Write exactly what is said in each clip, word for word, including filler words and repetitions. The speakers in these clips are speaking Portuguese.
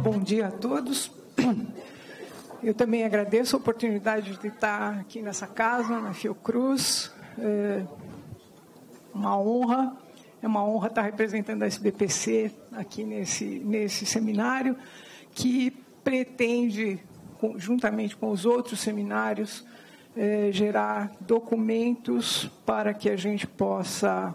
bom dia a todos. Eu também agradeço a oportunidade de estar aqui nessa casa, na Fiocruz. É uma honra, é uma honra estar representando a S B P C aqui nesse, nesse seminário, que pretende, juntamente com os outros seminários, é, gerar documentos para que a gente possa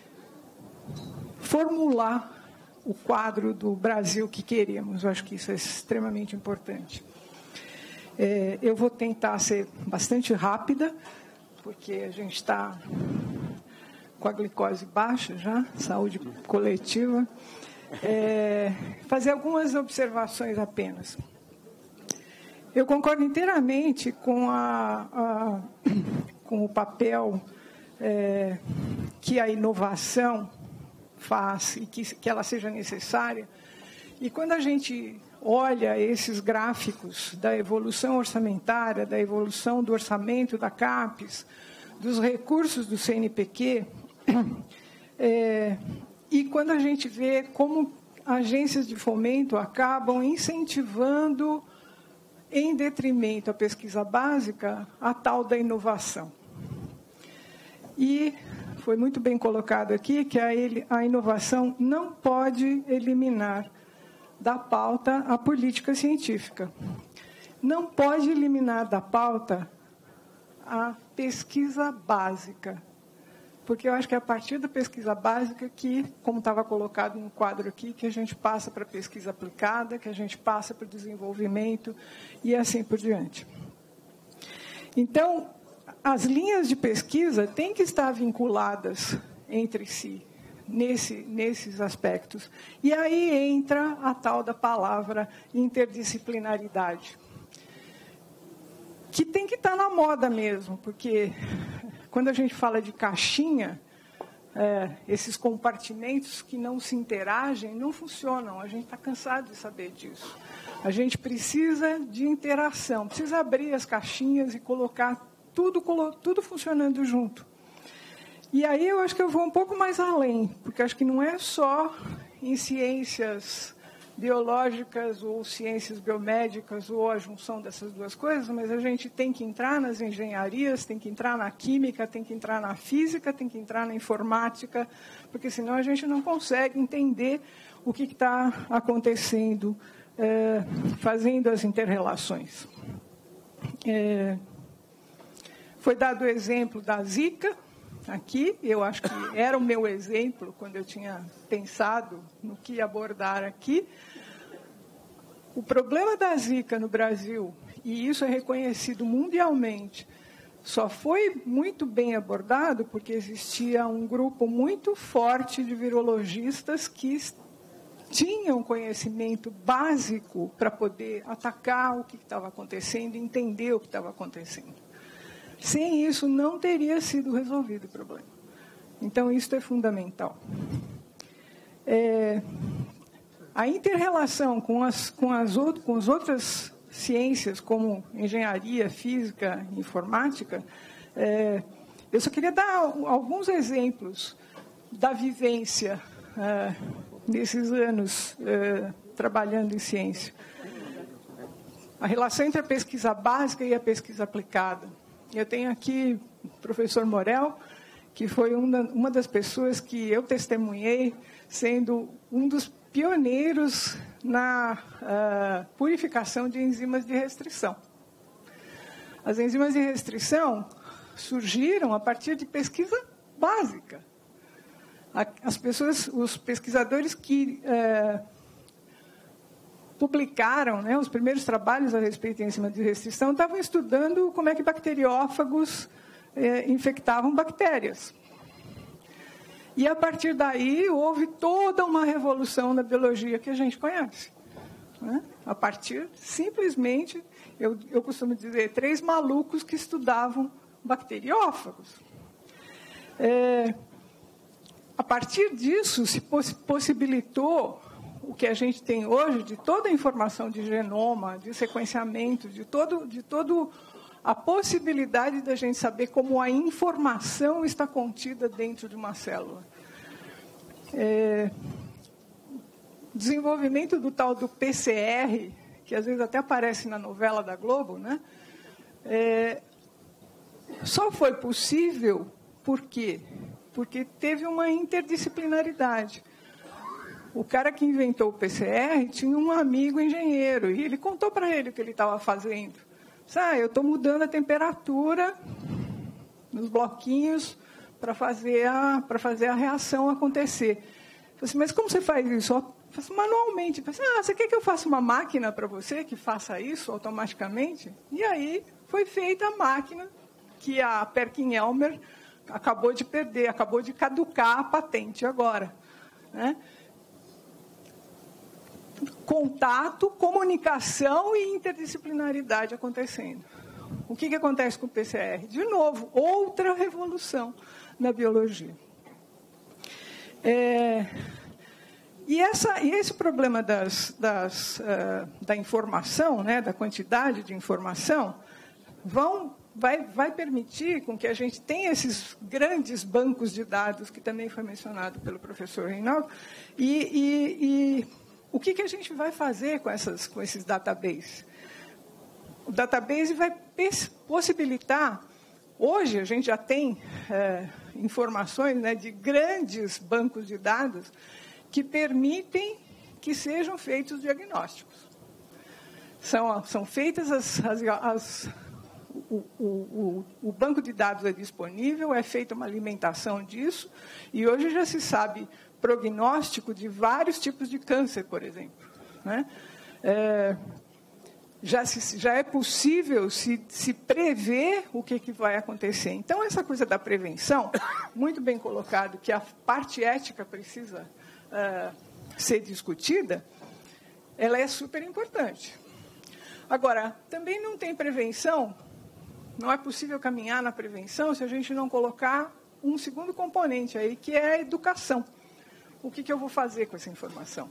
formular o quadro do Brasil que queremos. Eu acho que isso é extremamente importante. É, eu vou tentar ser bastante rápida, porque a gente está com a glicose baixa já, saúde coletiva. É, fazer algumas observações apenas. Eu concordo inteiramente com, a, a, com o papel é, que a inovação faz e que, que ela seja necessária. E quando a gente olha esses gráficos da evolução orçamentária, da evolução do orçamento da CAPES, dos recursos do C N P Q, é, e quando a gente vê como agências de fomento acabam incentivando, em detrimento à pesquisa básica, a tal da inovação. E foi muito bem colocado aqui que a, ele, a inovação não pode eliminar da pauta a política científica. Não pode eliminar da pauta a pesquisa básica. Porque eu acho que é a partir da pesquisa básica que, como estava colocado no quadro aqui, que a gente passa para a pesquisa aplicada, que a gente passa para o desenvolvimento e assim por diante. Então, as linhas de pesquisa têm que estar vinculadas entre si, nesse, nesses aspectos. E aí entra a tal da palavra interdisciplinaridade, que tem que estar na moda mesmo, porque quando a gente fala de caixinha, é, esses compartimentos que não se interagem não funcionam. A gente está cansado de saber disso. A gente precisa de interação, precisa abrir as caixinhas e colocar tudo, tudo funcionando junto. E aí eu acho que eu vou um pouco mais além, porque acho que não é só em ciências biológicas ou ciências biomédicas ou a junção dessas duas coisas, mas a gente tem que entrar nas engenharias, tem que entrar na química, tem que entrar na física, tem que entrar na informática, porque senão a gente não consegue entender o que está acontecendo, é, fazendo as interrelações. É, foi dado o exemplo da Zika aqui, eu acho que era o meu exemplo quando eu tinha pensado no que abordar aqui. O problema da Zika no Brasil, e isso é reconhecido mundialmente, só foi muito bem abordado porque existia um grupo muito forte de virologistas que tinham conhecimento básico para poder atacar o que estava acontecendo e entender o que estava acontecendo. Sem isso, não teria sido resolvido o problema. Então, isso é fundamental. É, a inter-relação com as, com, as outro, com as outras ciências, como engenharia, física, informática, é, eu só queria dar alguns exemplos da vivência é, desses anos é, trabalhando em ciência. A relação entre a pesquisa básica e a pesquisa aplicada. Eu tenho aqui o professor Morel, que foi uma das pessoas que eu testemunhei sendo um dos pioneiros na uh, purificação de enzimas de restrição. As enzimas de restrição surgiram a partir de pesquisa básica. As pessoas, os pesquisadores que uh, publicaram, né, os primeiros trabalhos a respeito de enzima de restrição, estavam estudando como é que bacteriófagos eh, infectavam bactérias. E, a partir daí, houve toda uma revolução na biologia que a gente conhece. Né? A partir, simplesmente, eu, eu costumo dizer, três malucos que estudavam bacteriófagos. É, a partir disso, se poss possibilitou o que a gente tem hoje, de toda a informação de genoma, de sequenciamento, de todo, de todo a possibilidade da gente saber como a informação está contida dentro de uma célula. É, desenvolvimento do tal do P C R, que às vezes até aparece na novela da Globo, né? É, só foi possível por quê? Porque teve uma interdisciplinaridade. O cara que inventou o P C R tinha um amigo engenheiro e ele contou para ele o que ele estava fazendo. Ah, eu estou mudando a temperatura nos bloquinhos para fazer a para fazer a reação acontecer. Eu falei assim, mas como você faz isso? Eu faço manualmente. Eu falei assim, ah, você quer que eu faça uma máquina para você que faça isso automaticamente? E aí foi feita a máquina que a Perkin-Elmer acabou de perder, acabou de caducar a patente agora, né? Contato, comunicação e interdisciplinaridade acontecendo. O que, que acontece com o P C R? De novo, outra revolução na biologia. É, e, essa, e esse problema das, das, uh, da informação, né, da quantidade de informação, vão, vai, vai permitir com que a gente tenha esses grandes bancos de dados, que também foi mencionado pelo professor Reinaldo, e, e, e o que, que a gente vai fazer com, essas, com esses databases? O database vai possibilitar, hoje a gente já tem é, informações, né, de grandes bancos de dados que permitem que sejam feitos diagnósticos. São, são feitas as... as, as o, o, o, o banco de dados é disponível, é feita uma alimentação disso, e hoje já se sabe prognóstico de vários tipos de câncer, por exemplo, né? É, Já, se, já é possível se, se prever o que, que vai acontecer. Então, essa coisa da prevenção, muito bem colocado, que a parte ética precisa uh, ser discutida, ela é super importante. Agora, também não tem prevenção, não é possível caminhar na prevenção se a gente não colocar um segundo componente aí, que é a educação. O que, que eu vou fazer com essa informação?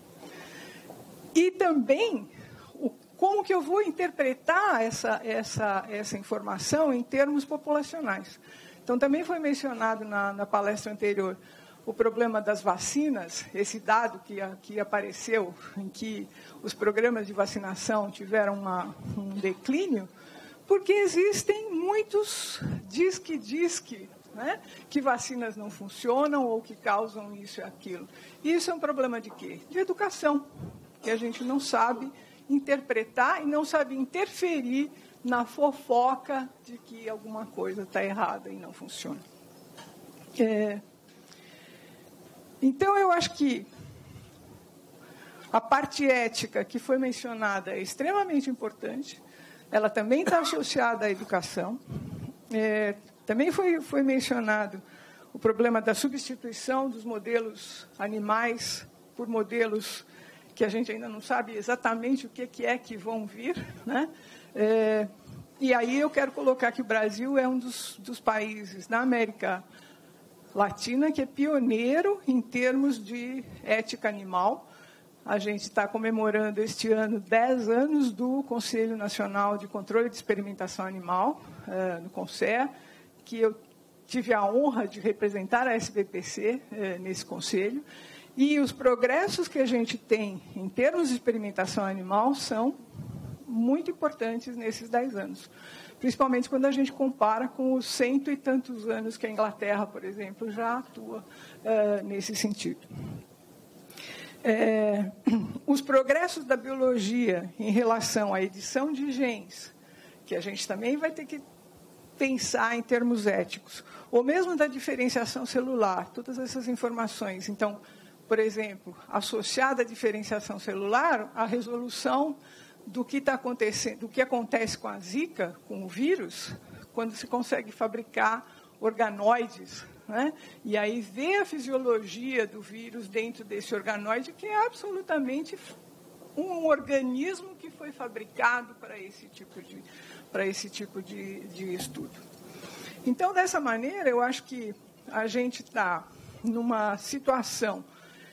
E também como que eu vou interpretar essa, essa, essa informação em termos populacionais. Então, também foi mencionado na, na palestra anterior o problema das vacinas, esse dado que, que apareceu, em que os programas de vacinação tiveram uma, um declínio, porque existem muitos diz-que-diz-que, né, que vacinas não funcionam ou que causam isso e aquilo. E isso é um problema de quê? De educação, que a gente não sabe interpretar e não sabe interferir na fofoca de que alguma coisa está errada e não funciona. É, então, eu acho que a parte ética que foi mencionada é extremamente importante. Ela também está associada à educação. É, também foi, foi mencionado o problema da substituição dos modelos animais por modelos que a gente ainda não sabe exatamente o que, que é que vão vir, né? É, e aí eu quero colocar que o Brasil é um dos, dos países na América Latina que é pioneiro em termos de ética animal. A gente está comemorando este ano dez anos do Conselho Nacional de Controle de Experimentação Animal, é, no CONSER, que eu tive a honra de representar a S B P C é, nesse conselho. E os progressos que a gente tem em termos de experimentação animal são muito importantes nesses dez anos. Principalmente quando a gente compara com os cento e tantos anos que a Inglaterra, por exemplo, já atua uh, nesse sentido. É, os progressos da biologia em relação à edição de genes, que a gente também vai ter que pensar em termos éticos, ou mesmo da diferenciação celular, todas essas informações. Então, por exemplo, associada à diferenciação celular, a resolução do que está acontecendo, do que acontece com a Zika, com o vírus, quando se consegue fabricar organoides, né? E aí ver a fisiologia do vírus dentro desse organoide, que é absolutamente um organismo que foi fabricado para esse tipo de, para esse tipo de, de estudo. Então, dessa maneira, eu acho que a gente está numa situação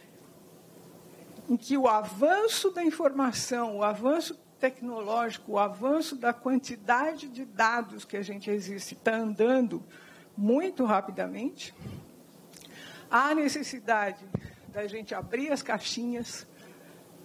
em que o avanço da informação, o avanço tecnológico, o avanço da quantidade de dados que a gente existe está andando muito rapidamente. Há necessidade da gente abrir as caixinhas,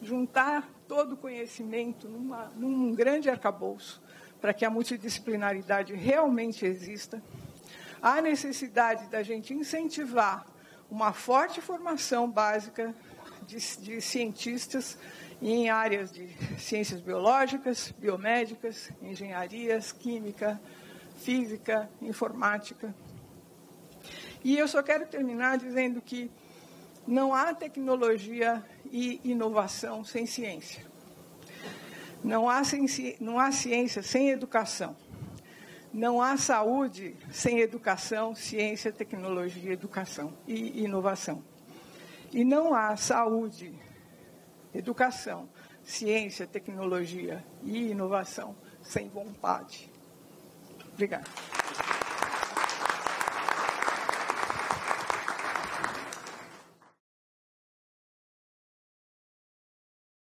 juntar todo o conhecimento numa, num grande arcabouço, para que a multidisciplinaridade realmente exista. Há necessidade da gente incentivar uma forte formação básica de, de cientistas em áreas de ciências biológicas, biomédicas, engenharias, química, física, informática. E eu só quero terminar dizendo que não há tecnologia e inovação sem ciência. Não há, ciência, não há ciência sem educação. Não há saúde sem educação, ciência, tecnologia, educação e inovação. E não há saúde, educação, ciência, tecnologia e inovação sem vontade. Obrigada.